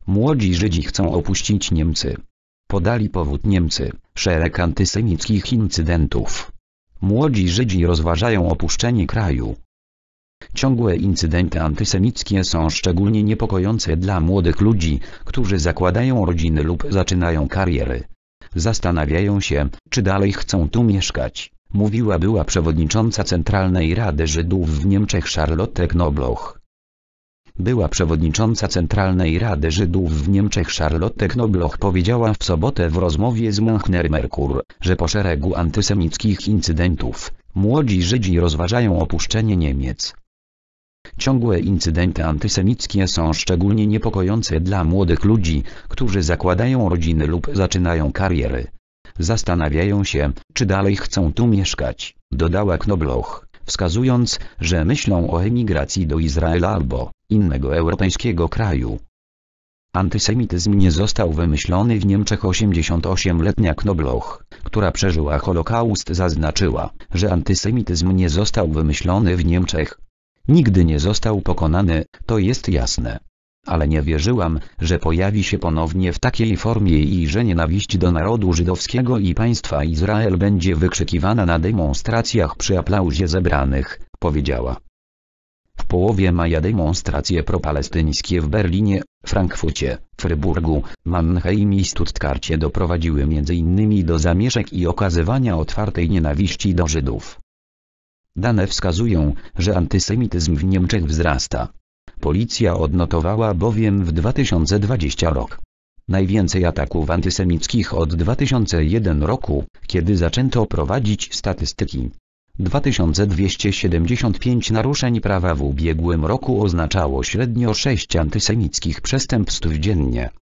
Młodzi Żydzi chcą opuścić Niemcy. Podali powód Niemcy. Szereg antysemickich incydentów. Młodzi Żydzi rozważają opuszczenie kraju. Ciągłe incydenty antysemickie są szczególnie niepokojące dla młodych ludzi, którzy zakładają rodziny lub zaczynają kariery. Zastanawiają się, czy dalej chcą tu mieszkać, mówiła była przewodnicząca Centralnej Rady Żydów w Niemczech Charlotte Knobloch. Była przewodnicząca Centralnej Rady Żydów w Niemczech Charlotte Knobloch powiedziała w sobotę w rozmowie z Münchner Merkur, że po szeregu antysemickich incydentów, młodzi Żydzi rozważają opuszczenie Niemiec. Ciągłe incydenty antysemickie są szczególnie niepokojące dla młodych ludzi, którzy zakładają rodziny lub zaczynają kariery. Zastanawiają się, czy dalej chcą tu mieszkać, dodała Knobloch, wskazując, że myślą o emigracji do Izraela albo innego europejskiego kraju. Antysemityzm nie został wymyślony w Niemczech. 88-letnia Knobloch, która przeżyła Holokaust, zaznaczyła, że antysemityzm nie został wymyślony w Niemczech. Nigdy nie został pokonany, to jest jasne. Ale nie wierzyłam, że pojawi się ponownie w takiej formie i że nienawiść do narodu żydowskiego i państwa Izrael będzie wykrzykiwana na demonstracjach przy aplauzie zebranych, powiedziała. W połowie maja demonstracje propalestyńskie w Berlinie, Frankfurcie, Fryburgu, Mannheimie i Stuttgarcie doprowadziły m.in. do zamieszek i okazywania otwartej nienawiści do Żydów. Dane wskazują, że antysemityzm w Niemczech wzrasta. Policja odnotowała bowiem w 2020 rok najwięcej ataków antysemickich od 2001 roku, kiedy zaczęto prowadzić statystyki. 2275 naruszeń prawa w ubiegłym roku oznaczało średnio 6 antysemickich przestępstw dziennie.